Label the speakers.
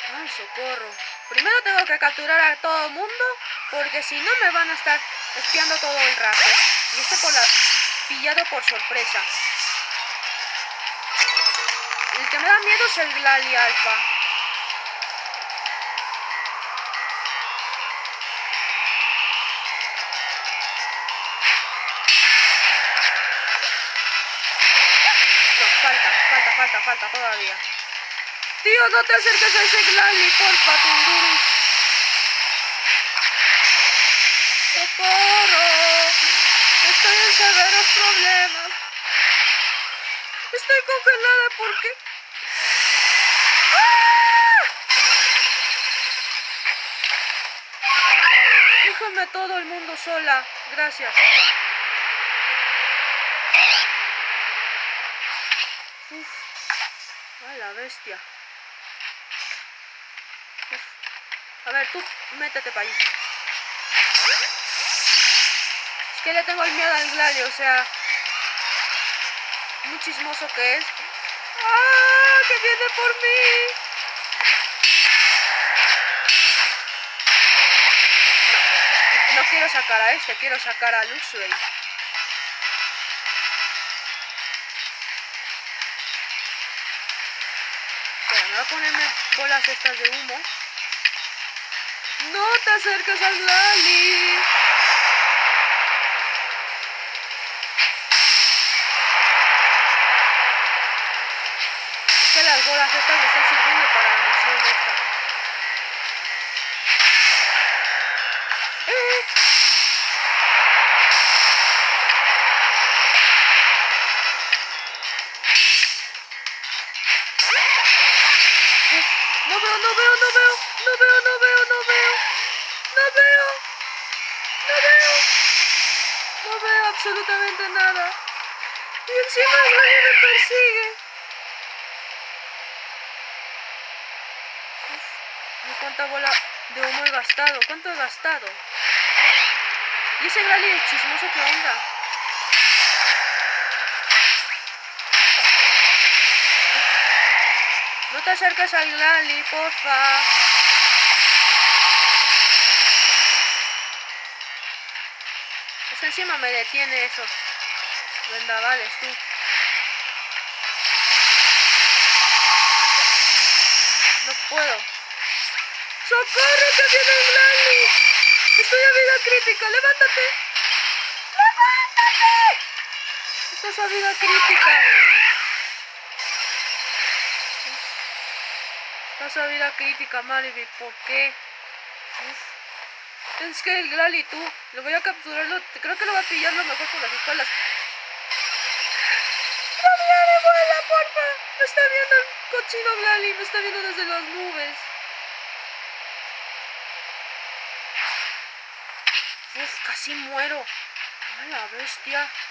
Speaker 1: Ay, socorro. Primero tengo que capturar a todo el mundo, porque si no me van a estar espiando todo el rato. Y pillado por sorpresa. El que me da miedo es el Glalie Alpha. No, falta todavía. Tío, no te acerques a ese Glalie, porfa, Tundurus. ¡Socorro! Estoy en severos problemas. Estoy congelada porque... ¡Ah! Déjame a todo el mundo sola. Gracias. Uf. Ay, la bestia. Uf. A ver, tú, métete para allí. Es que le tengo el miedo al Glalie, o sea... Muy chismoso que es. ¡Ah! ¡Que viene por mí! No quiero sacar a este, quiero sacar a Luxray. Espera, me voy a ponerme bolas estas de humo. ¡No te acerques al Glalie! Es que las bolas estas me están sirviendo para la misión esta. No veo absolutamente nada. Y encima el Glalie me persigue. Uf, ¿cuánta bola de humo he gastado? ¿Cuánto he gastado? ¿Y ese Glalie es chismoso qué onda? No te acerques al Glalie, porfa. Es que encima me detiene esos vendavales, tú. No puedo. ¡Socorro, que viene el Glalie! Estoy a vida crítica, levántate. ¡Levántate! Estás a vida crítica. Estás a vida crítica, Mariby. ¿Por qué? Uf. Es que el Glalie, tú, lo voy a capturarlo. Creo que lo voy a pillar lo mejor por las espaldas. ¡No viene, vuela, porfa! Me está viendo el cochino Glalie, me está viendo desde las nubes. Uf, casi muero. ¡Ay, la bestia!